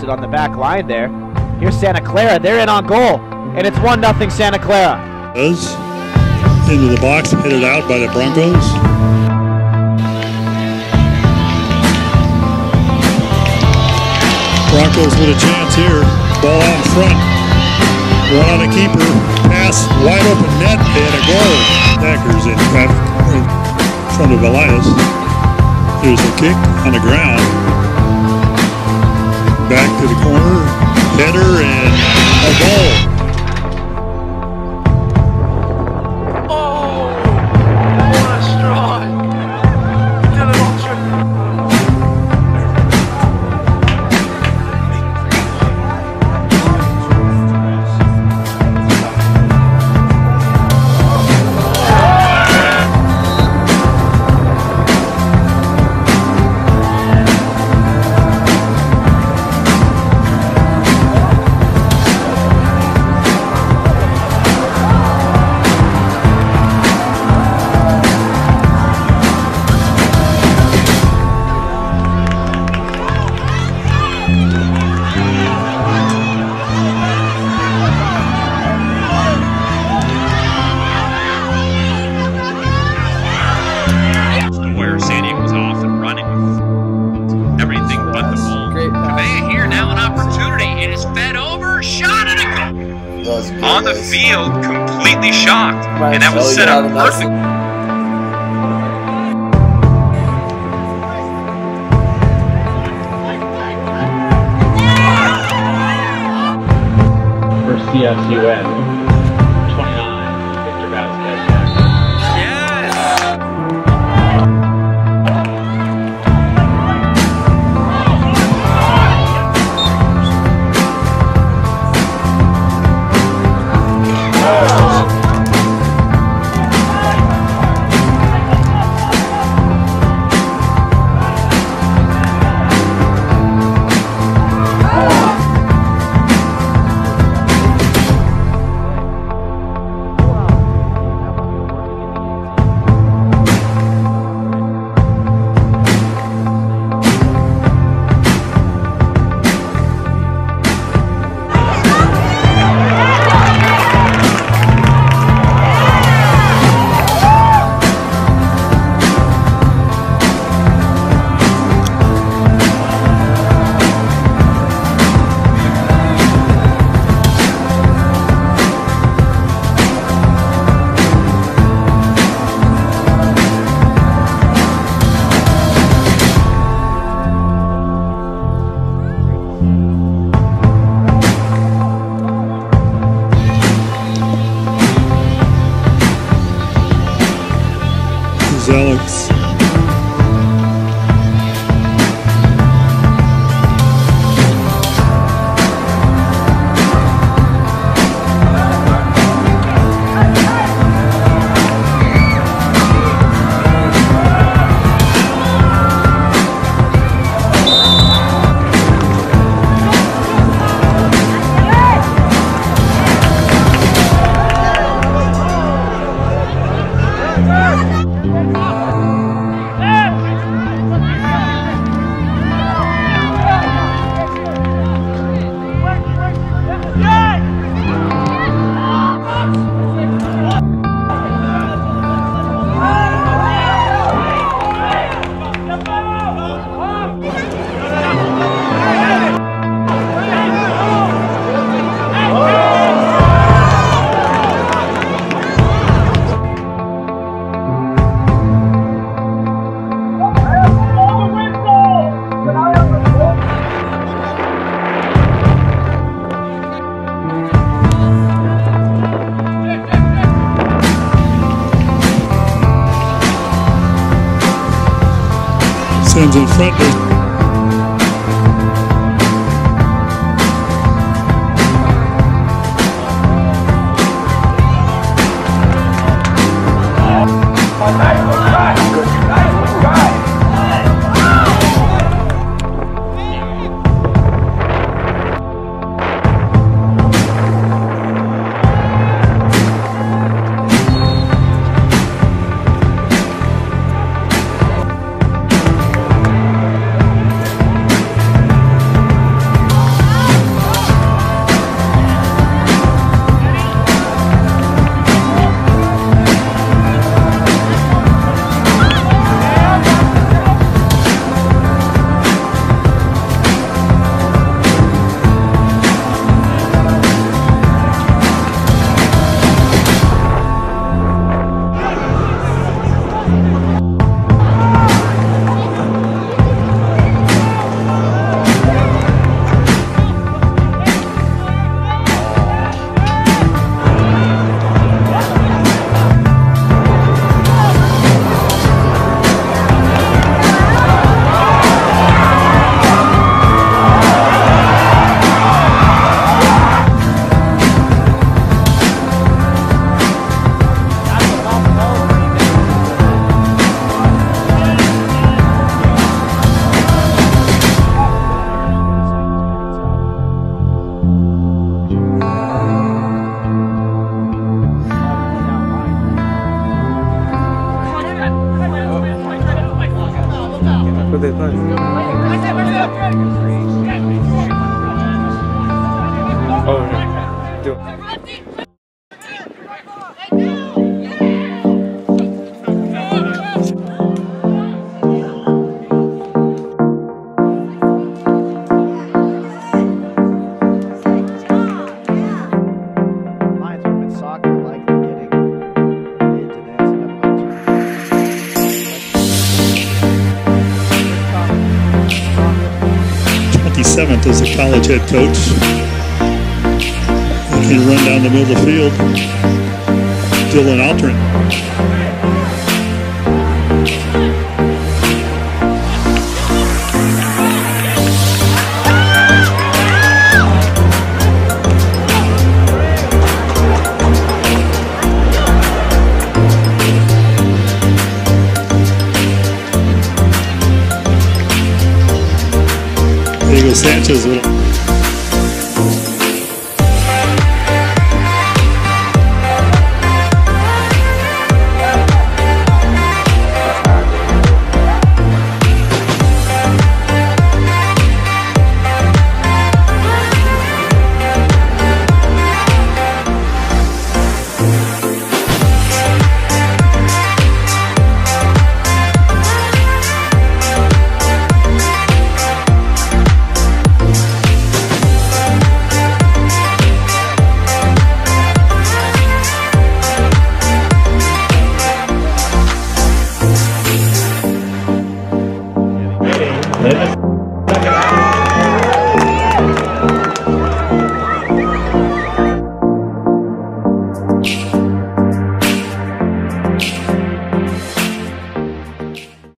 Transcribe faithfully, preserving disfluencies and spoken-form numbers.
posted on the back line there. Here's Santa Clara. They're in on goal, and it's one nothing Santa Clara. Into the box, headed out by the Broncos. Broncos with a chance here. Ball out in front. One on a keeper. Pass wide open net and a goal. Packers in front of Elias. There's a kick on the ground. Back to the corner. Header and a goal. Where San Diego's off and running with everything but the ball. Great pass. Hey, here now an opportunity. It is fed over, shot and a goal. On the field, completely shocked, and that was set up perfect. For C S U N, twenty-nine, Victor Vasquez. Alex. Sends in front. as the college head coach. He can run down the middle of the field. Dylan Altrin.